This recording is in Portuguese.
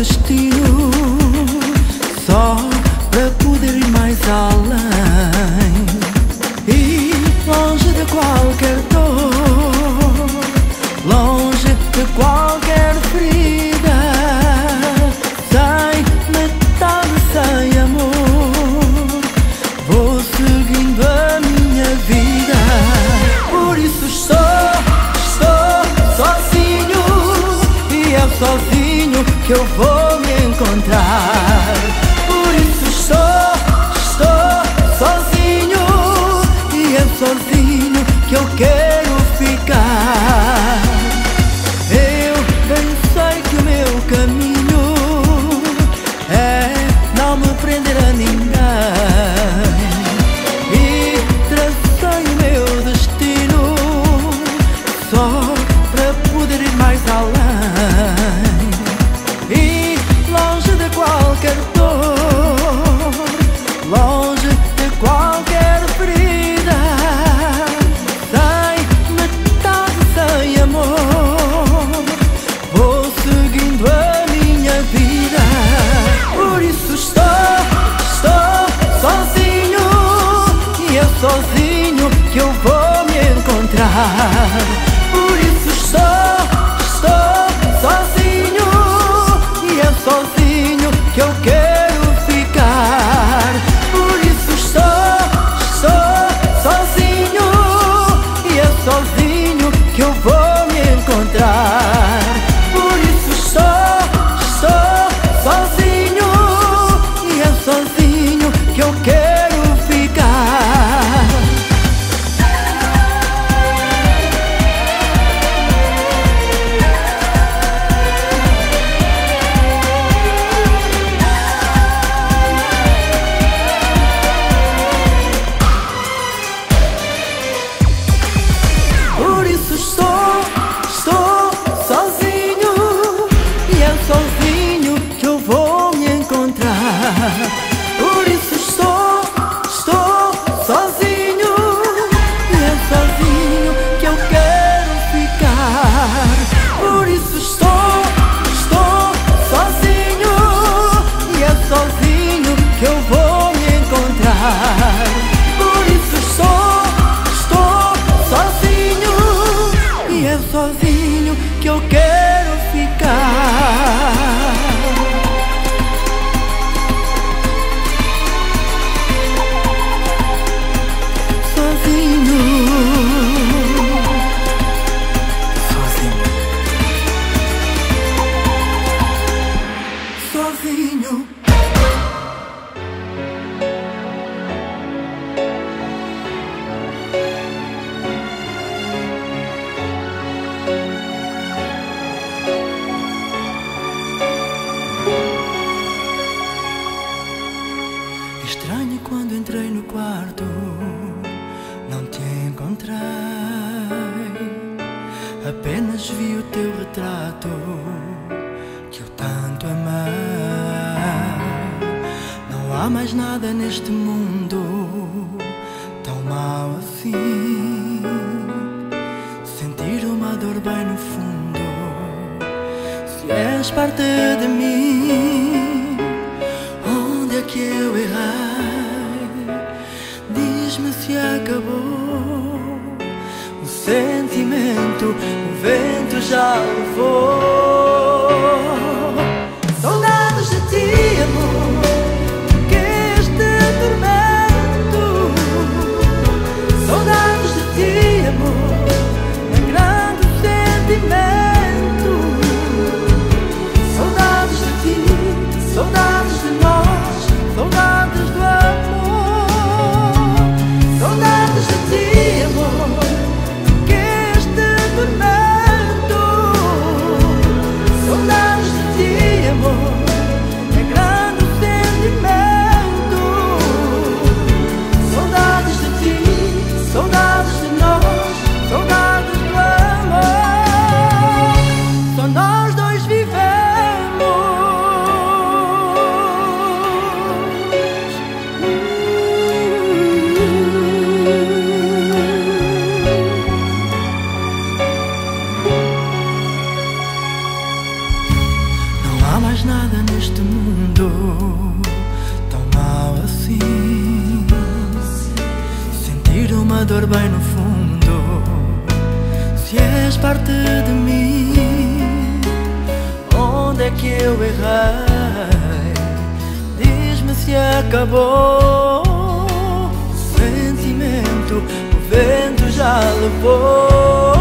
destino, só para poder ir mais além e longe de qualquer dor, longe de qualquer ferida, sem metade, sem amor, vou seguindo a minha vida. Por isso estou sozinho, e é sozinho que eu vou me encontrar. Por isso estou sozinho, e é sozinho que eu quero ficar. Eu bem sei que o meu caminho é não me prender a ninguém, e tracei o meu destino só para poder ir mais além e longe de qualquer dor, longe de qualquer ferida, sem metade, sem amor, vou seguindo a minha vida. Por isso estou sozinho, e é sozinho que eu vou me encontrar. Por isso estou sozinho, e é sozinho que eu quero ficar. Por isso estou sozinho, e é sozinho que eu vou me encontrar. Por isso estou sozinho, e é sozinho que eu quero ficar. Por isso estou sozinho, e é sozinho que eu vou me encontrar. Por isso estou sozinho, e é sozinho que eu quero ficar. Por isso estou sozinho, e é sozinho que eu vou me encontrar. Por isso estou sozinho, e é sozinho que eu quero ficar. Sozinho, sozinho. Estranho quando entrei no quarto, não te encontrei, apenas vi o teu retrato que eu tanto amei. Não há mais nada neste mundo tão mau assim, sentir uma dor bem no fundo, se és parte de mim. Onde é que eu errei? Diz-me se acabou o sentimento, o vento já levou. Saudades de ti, amor, que este tormento. Saudades de ti, amor, é grande o sentimento. Saudades de ti, saudades de nós, saudades do amor. Saudades de ti, amor, que este tormento. mais nada neste mundo tão mal assim. Sentir uma dor bem no fundo. Se és parte de mim, onde é que eu errei? Diz-me se acabou o sentimento, o vento já levou.